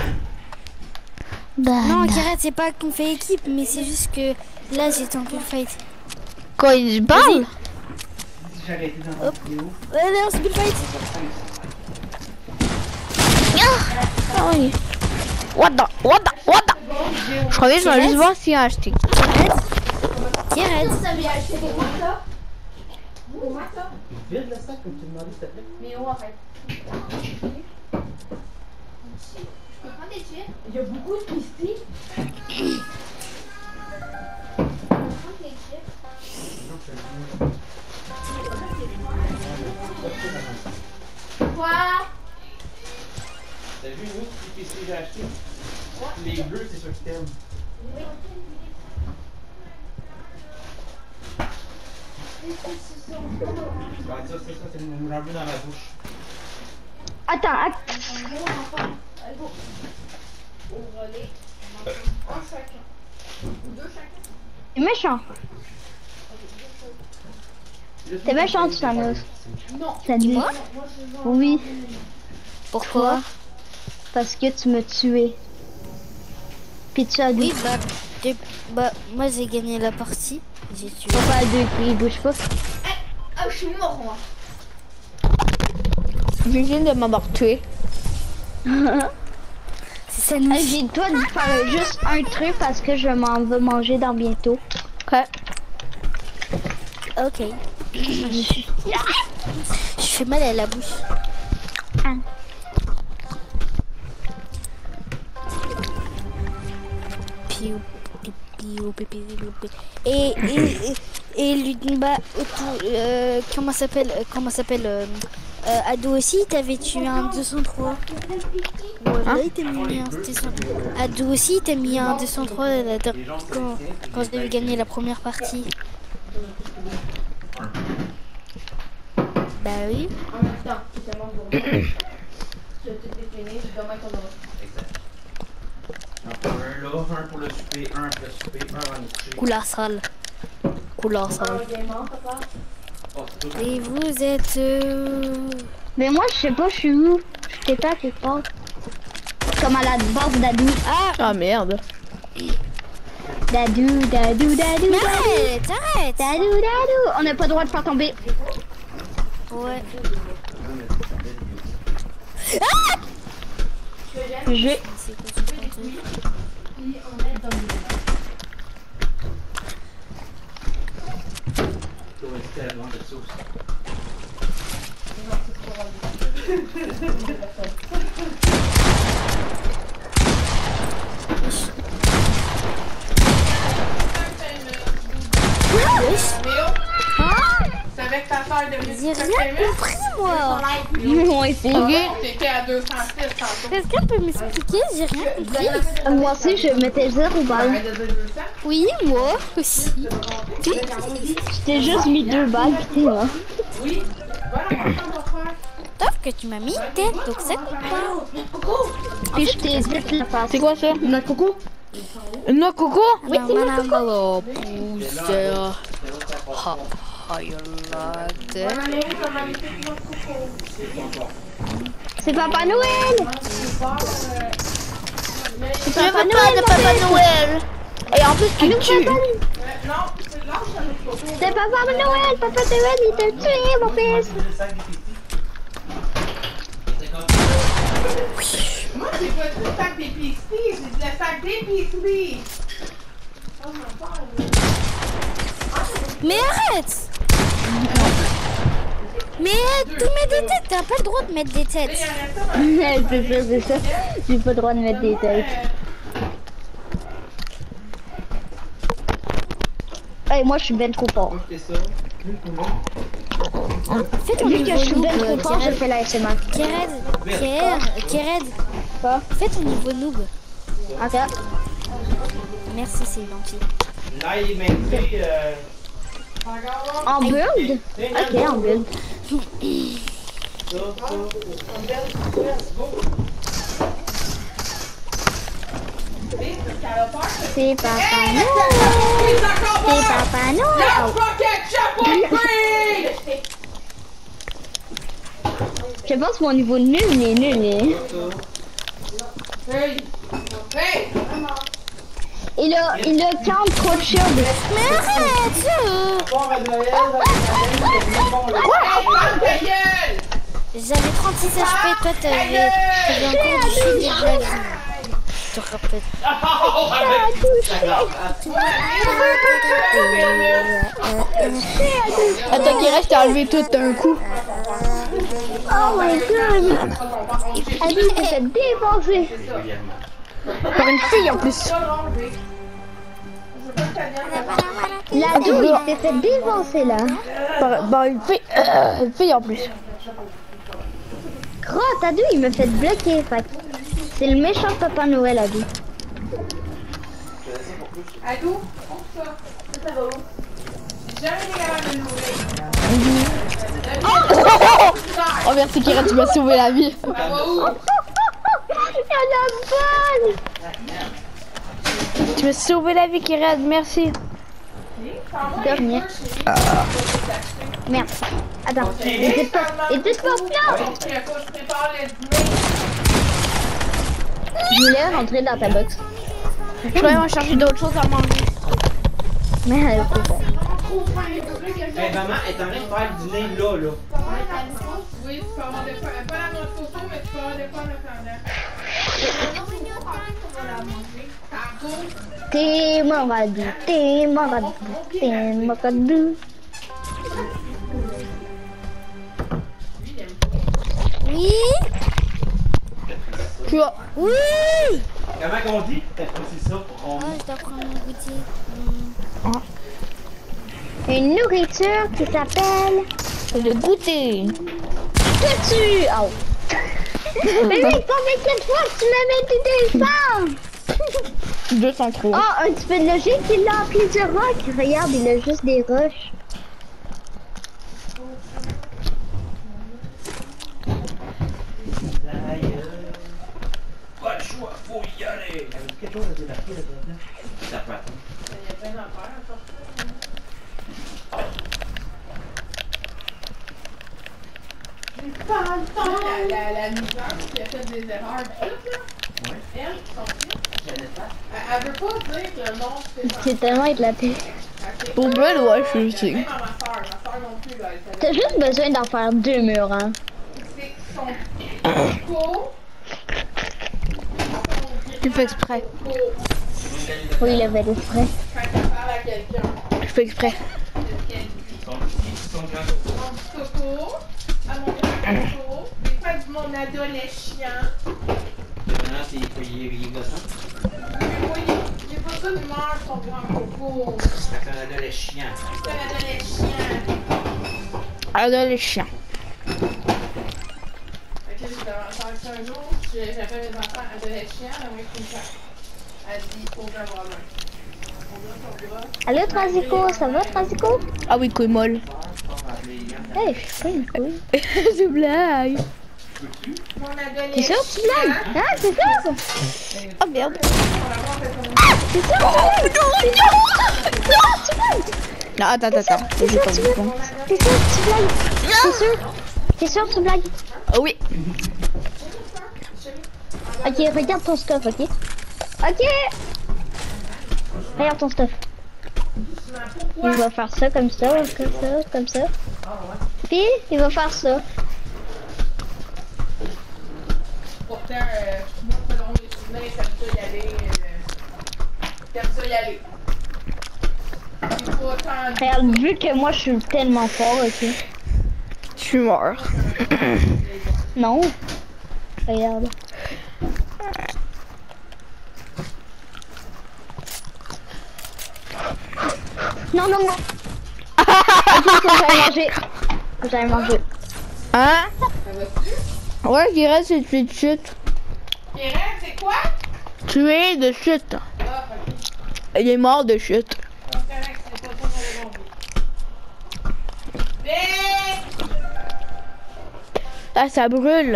Bah, Non, Karet, c'est pas qu'on fait équipe, mais c'est juste que là, j'étais en bull fight. Quoi, il parle? J'ai arrêté dans la vidéo. Ouais, non, c'est bull fight. Ah oui. What the, what the, what the? Je croyais que je vais juste voir s'il a acheté. Karet. Vide le sac comme tu demandais, s'il te plaît. Mais oh, arrête. Je peux prendre des chips? Il y a beaucoup de pistis. Quoi? T'as vu, nous, qui qu'est-ce que j'ai acheté? Les bleus, c'est sûr que t'aimes. Bah, ça, c'est ça, c'est une revue dans la bouche. Attends, attends. T'es méchant. T'es méchant, tu Thanos. Ça dit. Oui. Pourquoi? Parce que tu m'as tué. Puis tu as dit. Oui, bah, j'ai- bah, moi j'ai gagné la partie. J'ai tué. Pas à deux, il bouge pas. Ah, je suis mort, moi. Je viens de m'avoir tué. C'est ça, nous. Hey, j'ai toi de faire juste un truc parce que je m'en vais manger dans bientôt. Ok. Ok. Je fais mal à la bouche. Ah. Piou, piou, piou, piou, piou, piou. Et, et, et, et lui, bah, autour, euh, comment s'appelle, euh, comment s'appelle, euh, Euh, Ado aussi, t'avais tué un deux cent trois. Ouais, Hein? là, il t'a mis un deux cent trois. Ado aussi, il t'a mis un deux cent trois là, dans- quand, quand je devais gagner la première partie. Bah oui. En même temps, c'est tellement bon. Tu as tout décliné, demain qu'on aura. Un pour un là, un pour le souper, un pour le souper, un avant le coucher. Couleur sale. Couleur sale. Un game on, papa. Oh, c'est tout. Et vous êtes... Euh... Mais moi, je sais pas, je suis où. Je sais pas quelque part. Comme à la base d'Adou. Ah. Ah merde. Dadou, dadou, dadou, Mais dadou. arrête, arrête. Dadou, dadou. On n'a pas le droit de faire tomber. Ouais. Je... C'est quoi ce contenu? Puis on est dans le. Ça va être tellement de sauce. C'est avec ta soeur de J'ai rien compris, moi. Moi aussi. T'étais à deux cent six tantôt. Quelqu'un peut m'expliquer? J'ai rien compris. Moi aussi, je mettais zéro balle. Arrête de dire deux cents. Oui, moi aussi. J'étais juste mis deux balles, pis t'es là. Oui. Voilà, on va faire. Sauf que tu m'as mis une tête, donc ça compte pas. Puis je t'ai dit la face. C'est quoi ça? Une noix de coco? Une noix de coco? Oui, c'est madame Malo. Pousse. Ha, hayalade. C'est Papa Noël. C'est Papa Noël de Papa Noël. Et en plus tu le tues. C'est Papa Noël. Papa Noël, il t'a tué, mon fils. Moi, j'ai pas dit le sac d'épicerie, j'ai dit le sac d'épicerie. Mais arrête! Mais tu mets des têtes, t'as pas le droit de mettre des têtes. C'est ça, c'est ça. J'ai pas le droit de mettre des têtes. Hey, moi, je suis ben trop fort. Fais ton Vu que niveau je suis ben noob, trop fort, je Kéred. fais la S M R. Kéred, Kéred, Kéred. Quoi? Fais ton niveau noob. Ok. Merci, c'est gentil. Là, il m'a dit, euh, En build? Ok, en build. ça, ça. C'est Papa Noël. C'est Papa Noël. Je pense que mon niveau nul, il est nul. il est- Hey! Hey! Il a, il a quarante trop de shield. Mais arrête! euh. J'avais trente-six H P, toi t'avais t'avais encore du suivi de la vie. Je te rappelle. Attends qu'il reste à enlever tout d'un coup. Oh my god. Adi s'est fait défoncer. Par une fille en plus. L'ado, il s'est fait défoncer là. Par, par une fille. euh, une fille en plus. Crotte, Ado, il me fait bloquer. Fait que c'est le méchant Papa Noël, Ado. Ado, ça, ça va où? J'ai jamais été capable de l'ouvrir. Oh merci Kira, tu m'as sauvé la vie. Ça va où? Il a la bonne. Tu m'as sauvé la vie Kira, merci. De rien. Merde. Attends, était pas, était pas là. Je voulais rentrer dans ta box. Je vais aller chercher d'autres choses à manger. Mais elle est pas. Hey, maman est en train de faire du dîner là, là. Oui, tu peux avoir des fois, pas la noix de coco, mais tu peux avoir des fois le T'es maradou, t'es maradou, t'es maradou. Oui? Tu vois. Oui! Comment qu'on dit? C'est ça, on... Ah, je dois prendre mon goûter. Hmm. Une nourriture qui s'appelle Le goûter. toi tu... Oh. Mais mec, combien de fois tu m'as mis des femmes? deux cent trois. Ah, un petit peu de logique, il a appelé du rock. Regarde, il a juste des roches. Pas le choix, faut y aller. Quelque chose à débarquer là-dedans. Ça peut attendre. Il y a plein d'affaires à sortir. J'ai pas le temps. La, la, la misère qui a fait des erreurs de tout, là. Ouais. Elle, son fils. Elle, elle veut pas dire que le nom c'est C'est tellement éclaté. Pour vrai, ouais, je sais. Même à ma soeur, ma soeur non plus, là. T'as juste besoin d'en faire deux murs, hein. C'est son co. Tu fais exprès. Oui, il avait des frais. Quand elle parle à quelqu'un. Je fais exprès. Son petit coco, à mon grand coco, des fois de mon adolescent. Maintenant, c'est il est gossant. Oui, il n'est pas ça d'humeur, son grand coco. C'est un adolescent. C'est un adolescent. Adolescent. Fait que je vais faire un jour, j'appelle mes enfants adolescents, la moins qu'une fois. Elle dit, faut que j'aille voir loin. Allô, Trazico, ça va, Trazico? Ah oui, couille molle. Hey, je suis pas une couille. C'est blague. Mon adolescent. C'est sûr, tu blagues? Hein, c'est ça? Oh merde. C'est sûr, tu blagues? Non, tu blagues? Non, attends, attends, attends. J'ai pas vu. T'es sûr, tu blagues? T'es sûr? T'es sûr, tu blagues? Oh oui. Ok, regarde ton stuff, ok? Ok! Regarde ton stuff. Il va faire ça, comme ça, comme ça, comme ça. Puis, il va faire ça. Pourtant, euh, moi, selon mes souvenirs, t'aimes ça y aller. Euh, t'aimes ça y aller. C'est pas tant... Regarde, vu que moi, je suis tellement fort, ok? Je suis mort. Non. Regarde. Non, non, non. Ok, faut que j'aille manger. Faut que j'aille manger. Hein? Ouais, je dirais c'est tuer de chute. Pierre, c'est quoi? Tuer de chute. Ah, ok. Il est mort de chute. C'est correct, c'est pas ça que j'avais compris. Mais... Ah, ça brûle.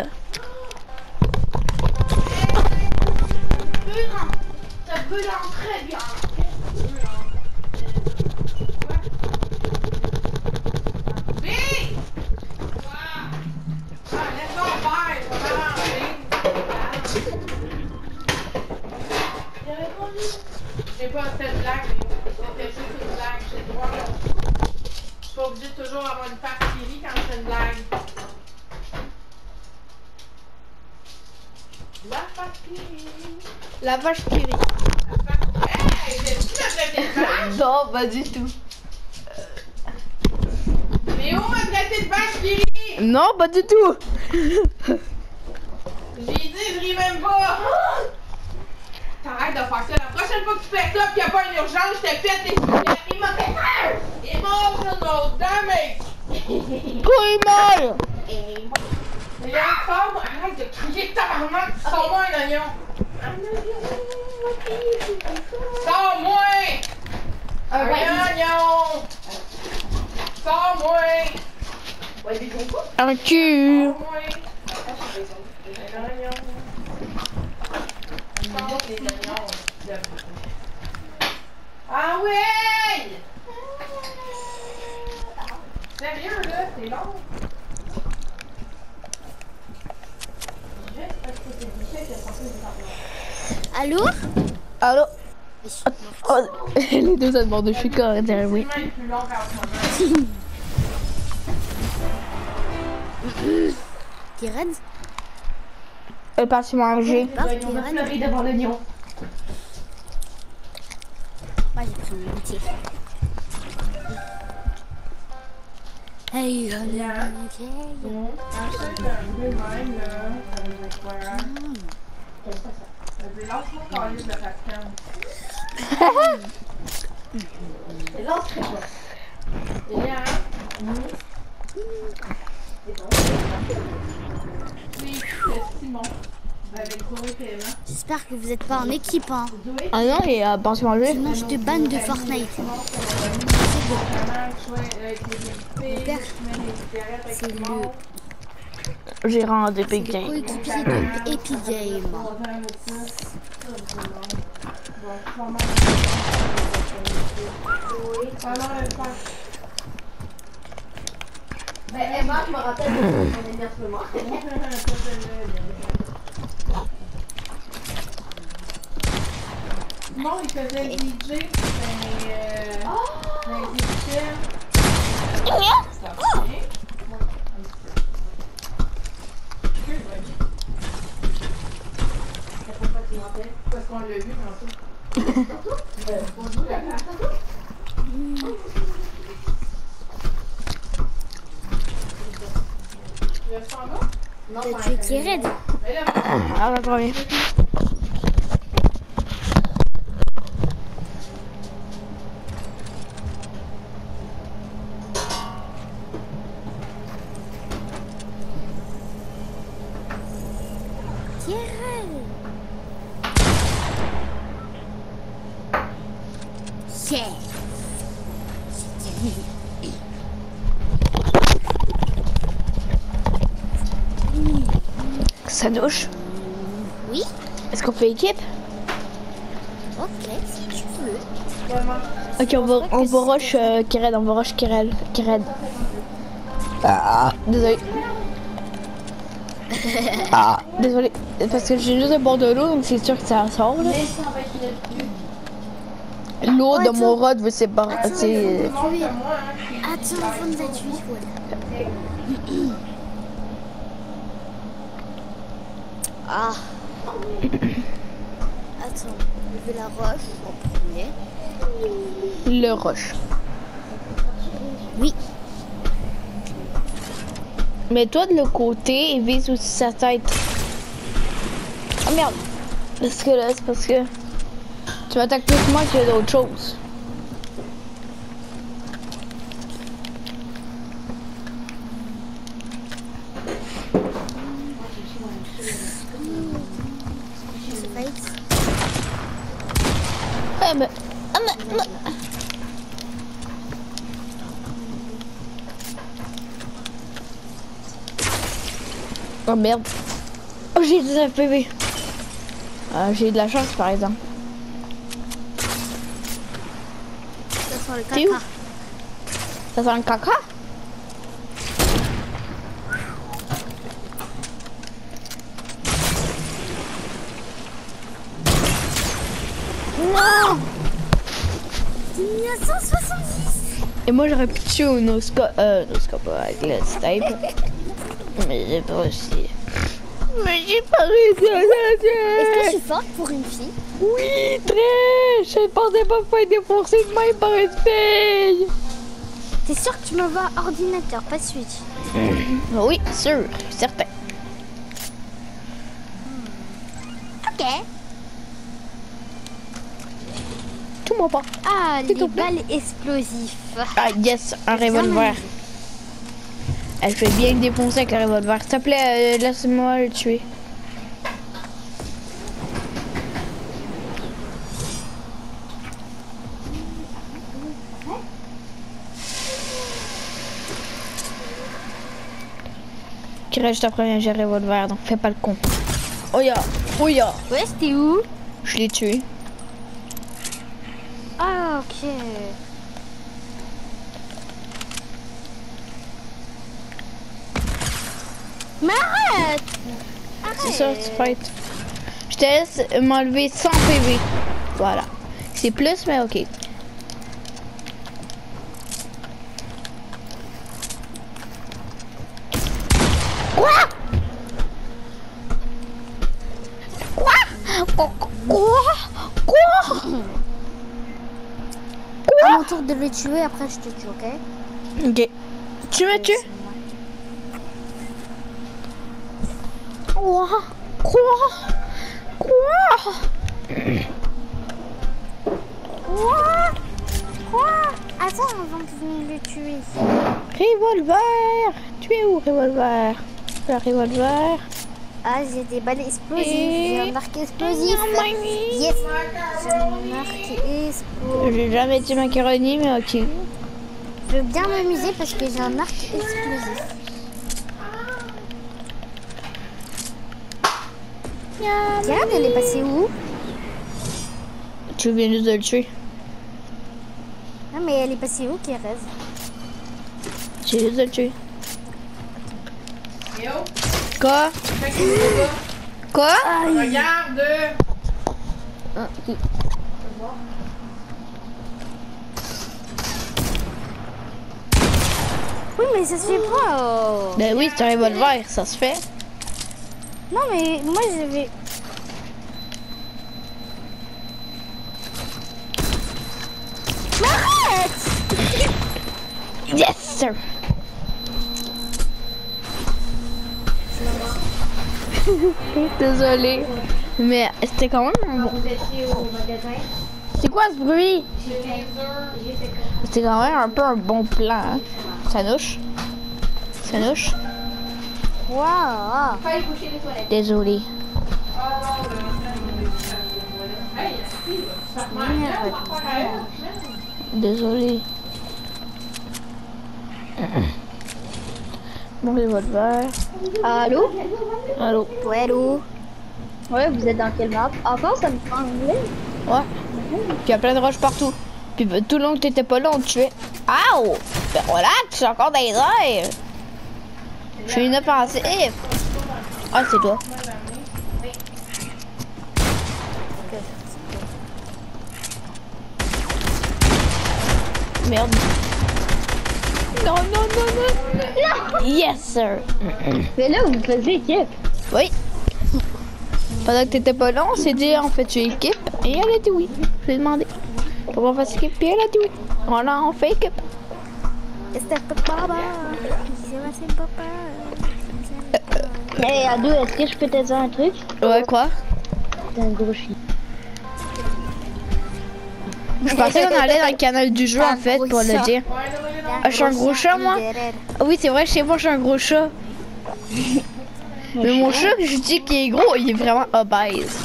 Ça brûle en très bien. J'ai pas cette blague, mais c'était juste une blague. J'ai le droit. Je suis pas obligée de toujours avoir une face qui rit quand c'est une blague. La face qui rit. La vache qui rit. La face... Hey, j'ai-tu me traité de vache? Non, pas du tout. Léo m'a traité de vache qui rit. Non, pas du tout. J'ai dit, je ris même pas. T'arrêtes de faire ça. La prochaine fois que tu fais ça pis y'a pas une urgence, je te pète les souliers. Il m'a fait peur! Il mange un autre damage! Couille molle. Il y a un femme, arrête de crier tabarnak, sors-moi un oignon! Un oignon! Sors-moi! Un oignon! Sors-moi! Ouais, des gros coups? Un cul. Sors-moi! Un oignon! Sors les oignons! Ah ouais! Sérieux là, c'est long! Allô? Allô? Oh, les deux animaux de Chica, oui. C'est même plus long qu'en ce moment. T'es raide? Elle est partie manger. Bah, t'es raide? Pleurer devant l'oignon. Moi, j'ai pris mon goûter. Hey, on est ok. Oui, c'est Simon. Avec Zoé P M. J'espère que vous n'êtes pas en équipe, hein. Ah non, il a pas se manger. Sinon, je te banne de Fortnite. Mon père, c'est le, J'ai rendu c'est Big le Game. coéquipier de Epic Game. Ben, Emma, je me rappelle de mon énervement. Non, il faisait le D J, mais euh, mais il était parce qu'on l'a vu tantôt. Bonjour, la T'as tué T-Red. Ah, la première. T-Red. Yeah. Ça douche. Oui. Est-ce qu'on fait équipe? Ok, si tu veux. Ok, on va, on va rush euh, Kired, on va rush Kired. Kired. Ah, désolé. Ah, désolé. Parce que j'ai juste un bord de l'eau, donc c'est sûr que ça sort. là. L'eau de mon rod veut séparer. C'est. Attends, vingt-huit, voilà. Ah. Attends, je vais la roche en premier. Le rush. Oui. Mets-toi de l'autre côté et vise aussi sa tête. Oh merde. Parce que là, c'est parce que tu m'attaques plus que moi que d'autres choses. Ah mais... Ah mais... mais- Oh merde. Oh j'ai dix-neuf P V. Euh, j'ai de la chance par exemple. Ça sent le T'es où? caca. Ça sent le caca? Non! neuf cent soixante-dix. Et moi j'aurais pu tuer au no-scope, euh, no-scope avec le snipe. Mais j'ai pas réussi. Mais j'ai pas réussi à Est-ce que je ça. suis forte pour une fille? Oui, très. Je pensais pas pouvoir être défoncé de main par une fille. T'es sûr que tu m'envoies ordinateur, pas Switch? Oui, sûr, certain. Ok. Tout moi pas. Ah, S'il les te plaît. balles explosifs. Ah yes, un revolver. Elle fait bien le défoncer avec le revolver. S'il te plaît, euh, laisse-moi le tuer. Qui reste ta première, j'ai le revolver, donc fais pas le con. Oh ya, oh ya, Ouais, c'était où? je l'ai tué. Ah, ok. Mais arrête! C'est ça, tu fight. Je te laisse m'enlever cent P V. Voilà. C'est plus, mais ok. Quoi? Quoi? Quoi? Quoi? À mon tour de le tuer, après je te tue, ok? Ok. Tu me tues? Quoi? Quoi? Quoi? Quoi? Quoi? Attends avant que vous me le tuez. Revolver. Tu es où, revolver? Le revolver. Ah, j'ai des balles explosives. Et... J'ai un arc explosif. Yes. J'ai un arc explosif. J'ai jamais été macaroni, mais ok. Je veux bien m'amuser parce que j'ai un arc explosif. Regarde, elle est passée où? Tu viens juste de le tuer. Non, mais elle est passée où, Kérez? J'ai juste de le tuer. Yo, Quoi? fais qu'il est là. Quoi? Regarde. Ah, ok. Oui, mais ça se fait pas. Oh. Ben oui, c'est un revolver, ça se fait. Non, mais moi, je vais... Arrête! Yes, sir. Désolée. Mais c'était quand même un bon... C'est quoi ce bruit? C'était quand même un peu un bon plan. Hein? Sanouche? Sanouche? Waouh! Fallait coucher les toilettes. Désolée. Hey, si, ça te manque, on va faire à elle. Désolée. Mon revolver. Allô? Allô? Ouais, allô? Ouais, vous êtes dans quelle map? Encore, ça me prend anglais? Ouais. Puis il y a plein de roches partout. Puis ben, tout le long que t'étais pas là, on te tuait. Aouh! Ben relax, je suis encore dans les airs. Je suis inoffensif. Ah, c'est toi. Merde. Non, non, non, non. Yes, sir. Mais là, vous faisiez équipe. Oui. Pendant que t'étais pas là, on s'est dit, on fait tu équipe. Et elle a dit oui. Je lui ai demandé pour qu'on fasse équipe. Puis elle a dit oui. Voilà, on fait équipe. C'était papa. C'est papa. Mais Ado, est-ce que je peux te dire un truc? Ouais, quoi? T'es un gros chien. Je pensais qu'on allait dans le canal du jeu, en fait, pour le dire. Ah, je suis un gros chat, moi? Ah oui, c'est vrai, chez moi, je suis un gros chat. Mais mon chat, je dis qu'il est gros, il est vraiment obèse.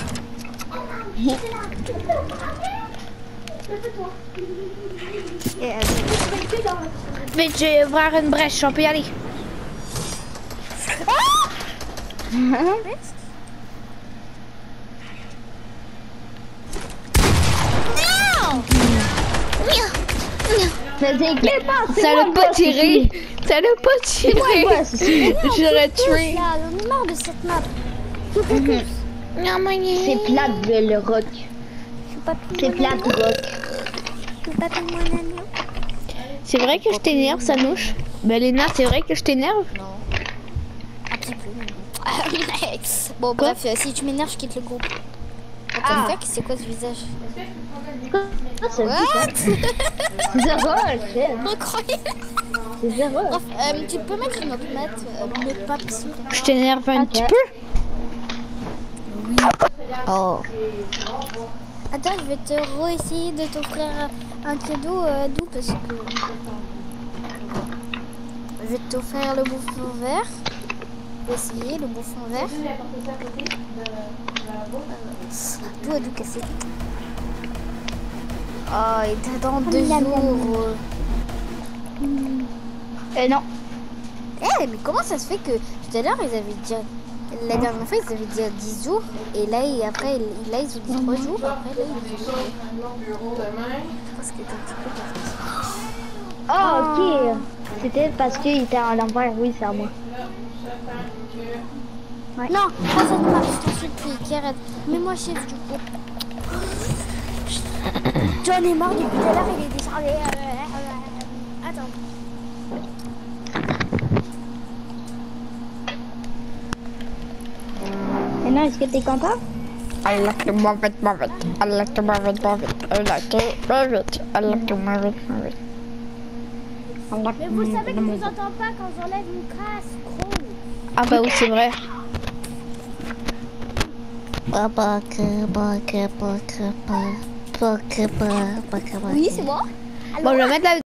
Vite, je vais ouvrir une brèche, on peut y aller. Mais c'est clair, c'est Ça moi l'a le pas boss tiré. ici. Ça l'a pas tiré. moi le boss ici. J'aurais tué. Là, j'en ai marre de cette map. Non, moyen. C'est plate de le rock. Je suis pas tout C'est plate rock. Je suis pas tout mon agneau. C'est vrai que je t'énerve, Sanouche. Ben, Léna, c'est vrai que je t'énerve. Un petit peu. Bon, bref, euh, si tu m'énerves, je quitte le groupe. What Ah. the fuck, c'est quoi ce visage? Ah, c'est What? c'est zéro, c'est Incroyable. c'est zéro. Bref, euh, tu peux mettre une autre map, euh, une autre map s'il te plaît. Je t'énerve un Ok. petit peu. Oh. Attends, je vais te re-essayer de t'offrir un cadeau euh, doux parce que je vais t'offrir le bouffon vert. Je vais essayer le bouffon vert. Tout à tout cassé. Oh, et t'as dans deux jours. Euh, non. Eh, mais comment ça se fait que tout à l'heure ils avaient déjà. La dernière fois ils avaient dit dix jours et là et après là ils ont dit trois jours. Après là ils ont dit. Parce que t'es un petit peu parti. Oh, ok. C'était parce qu'il était à l'envers, oui, c'est à moi. Ouais. Non, pas cette map, je t'en supplie, Kérad. Mets-moi chef du coup. J'en ai marre depuis tout à l'heure, il est déchargé. Attends. Maintenant, est-ce que t'es content? I like to move it, move it. I like to move it, move it. I like to move it. I like to move it, move it. Mais vous savez que je vous entends pas quand j'enlève mon casque, gros. Ah bah oui, c'est vrai. Oui, c'est moi. Bon, je vais mettre la